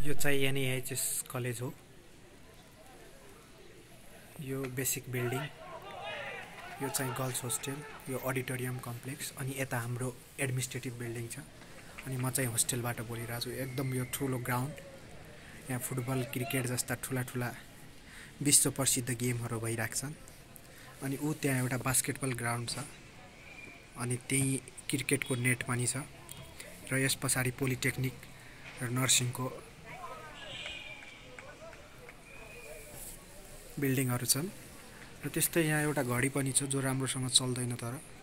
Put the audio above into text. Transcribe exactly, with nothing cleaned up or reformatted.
यो चाहिँ N A I H S college हो। यो बेसिक बिल्डिङ, यो चाहिँ गर्ल्स होस्टेल, यो अडिटोरियम कम्प्लेक्स, अनि यता हाम्रो एडमिनिस्ट्रेटिभ बिल्डिङ छ। अनि म चाहिँ होस्टेलबाट बोलिरहेको छु। एकदम यो ठुलो ग्राउन्ड, यहाँ फुटबल क्रिकेट जस्ता ठुला ठुला विश्व प्रसिद्ध गेमहरू भइरहेको छन्। अनि ऊ त्यहाँ एउटा बास्केटबल ग्राउन्ड छ, अनि त्यही क्रिकेटको नेट पनि छ। र यस पछाडि पोलिटेक्निक र नर्सिङको बिल्डिङहरू छन्। र त्यस्तै यहाँ एउटा घडी पनि छ जो राम्रोसँग चल्दैन तर